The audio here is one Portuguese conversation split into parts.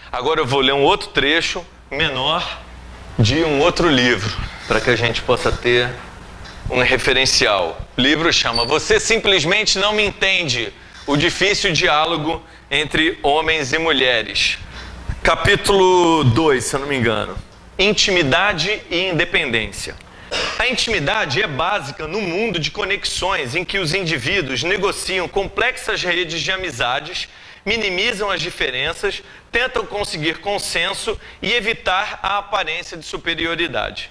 Agora eu vou ler um outro trecho menor de um outro livro, para que a gente possa ter um referencial. O livro chama Você Simplesmente Não Me Entende, o difícil diálogo entre homens e mulheres. Capítulo 2, se eu não me engano. Intimidade e independência. A intimidade é básica no mundo de conexões em que os indivíduos negociam complexas redes de amizades, minimizam as diferenças, tentam conseguir consenso e evitar a aparência de superioridade.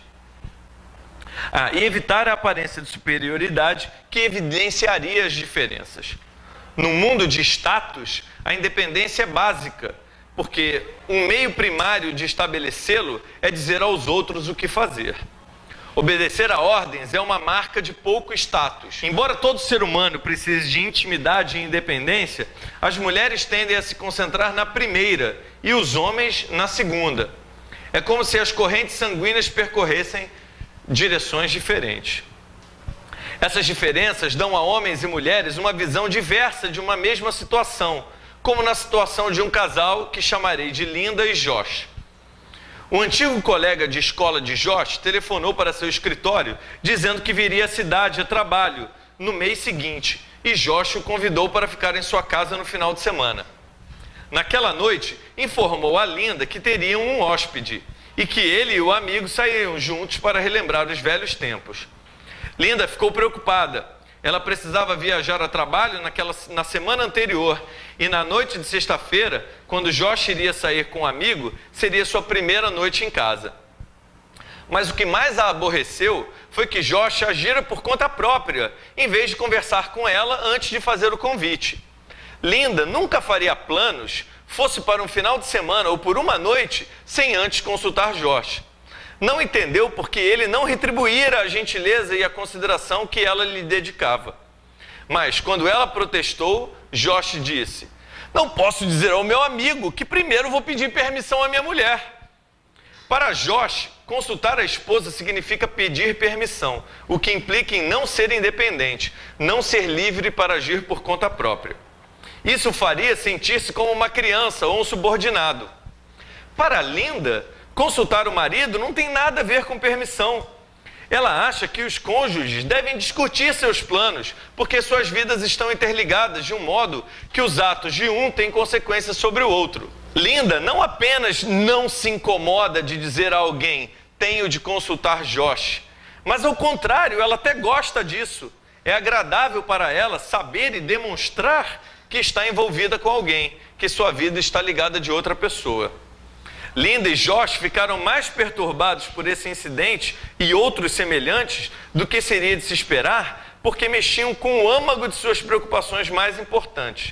Que evidenciaria as diferenças. No mundo de status, a independência é básica, porque um meio primário de estabelecê-lo é dizer aos outros o que fazer. Obedecer a ordens é uma marca de pouco status. Embora todo ser humano precise de intimidade e independência, as mulheres tendem a se concentrar na primeira e os homens na segunda. É como se as correntes sanguíneas percorressem direções diferentes. Essas diferenças dão a homens e mulheres uma visão diversa de uma mesma situação, como na situação de um casal que chamarei de Linda e Josh. O antigo colega de escola de Josh telefonou para seu escritório dizendo que viria à cidade a trabalho no mês seguinte e Josh o convidou para ficar em sua casa no final de semana. Naquela noite, informou a Linda que teriam um hóspede e que ele e o amigo sairiam juntos para relembrar os velhos tempos. Linda ficou preocupada. Ela precisava viajar a trabalho na semana anterior e na noite de sexta-feira, quando Josh iria sair com um amigo, seria sua primeira noite em casa. Mas o que mais a aborreceu foi que Josh agira por conta própria, em vez de conversar com ela antes de fazer o convite. Linda nunca faria planos, fosse para um final de semana ou por uma noite, sem antes consultar Josh. Não entendeu porque ele não retribuíra a gentileza e a consideração que ela lhe dedicava. Mas, quando ela protestou, Josh disse: não posso dizer ao meu amigo que primeiro vou pedir permissão à minha mulher. Para Josh, consultar a esposa significa pedir permissão, o que implica em não ser independente, não ser livre para agir por conta própria. Isso faria sentir-se como uma criança ou um subordinado. Para Linda, consultar o marido não tem nada a ver com permissão. Ela acha que os cônjuges devem discutir seus planos, porque suas vidas estão interligadas de um modo que os atos de um têm consequências sobre o outro. Linda não apenas não se incomoda de dizer a alguém, tenho de consultar Josh, mas ao contrário, ela até gosta disso. É agradável para ela saber e demonstrar que está envolvida com alguém, que sua vida está ligada de outra pessoa. Linda e Josh ficaram mais perturbados por esse incidente e outros semelhantes do que seria de se esperar, porque mexiam com o âmago de suas preocupações mais importantes.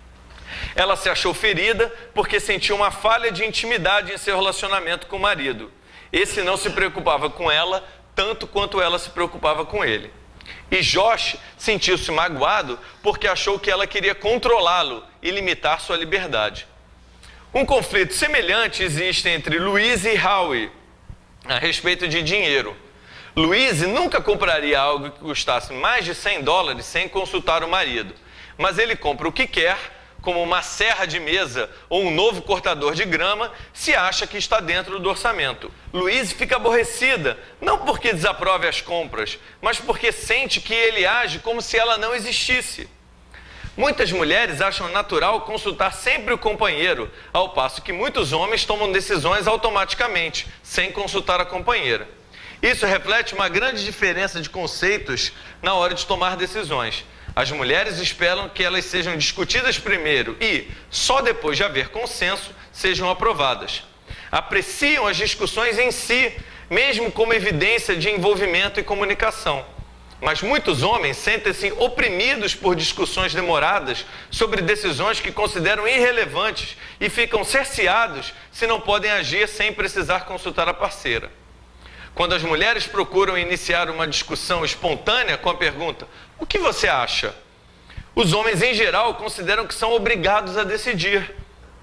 Ela se achou ferida porque sentiu uma falha de intimidade em seu relacionamento com o marido. Esse não se preocupava com ela tanto quanto ela se preocupava com ele. E Josh sentiu-se magoado porque achou que ela queria controlá-lo e limitar sua liberdade. Um conflito semelhante existe entre Louise e Howie a respeito de dinheiro. Louise nunca compraria algo que custasse mais de $100 sem consultar o marido, mas ele compra o que quer, como uma serra de mesa ou um novo cortador de grama, se acha que está dentro do orçamento. Louise fica aborrecida, não porque desaprove as compras, mas porque sente que ele age como se ela não existisse. Muitas mulheres acham natural consultar sempre o companheiro, ao passo que muitos homens tomam decisões automaticamente, sem consultar a companheira. Isso reflete uma grande diferença de conceitos na hora de tomar decisões. As mulheres esperam que elas sejam discutidas primeiro e, só depois de haver consenso, sejam aprovadas. Apreciam as discussões em si, mesmo como evidência de envolvimento e comunicação. Mas muitos homens sentem-se oprimidos por discussões demoradas sobre decisões que consideram irrelevantes e ficam cerceados se não podem agir sem precisar consultar a parceira. Quando as mulheres procuram iniciar uma discussão espontânea com a pergunta, o que você acha? Os homens, em geral, consideram que são obrigados a decidir.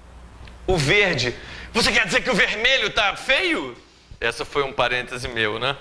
O verde, você quer dizer que o vermelho está feio? Essa foi um parêntese meu, né?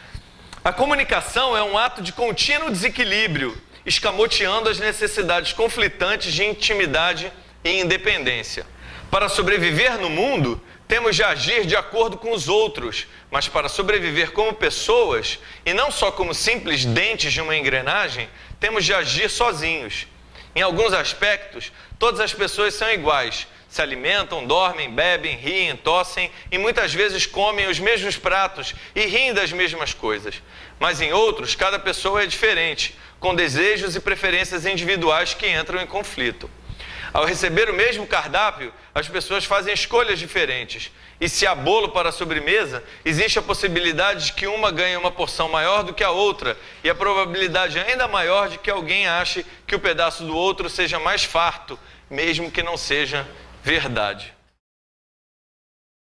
A comunicação é um ato de contínuo desequilíbrio, escamoteando as necessidades conflitantes de intimidade e independência. Para sobreviver no mundo, temos de agir de acordo com os outros, mas para sobreviver como pessoas, e não só como simples dentes de uma engrenagem, temos de agir sozinhos. Em alguns aspectos, todas as pessoas são iguais. Se alimentam, dormem, bebem, riem, tossem e muitas vezes comem os mesmos pratos e riem das mesmas coisas. Mas em outros, cada pessoa é diferente, com desejos e preferências individuais que entram em conflito. Ao receber o mesmo cardápio, as pessoas fazem escolhas diferentes. E se há bolo para a sobremesa, existe a possibilidade de que uma ganhe uma porção maior do que a outra, e a probabilidade ainda maior de que alguém ache que o pedaço do outro seja mais farto, mesmo que não seja verdade.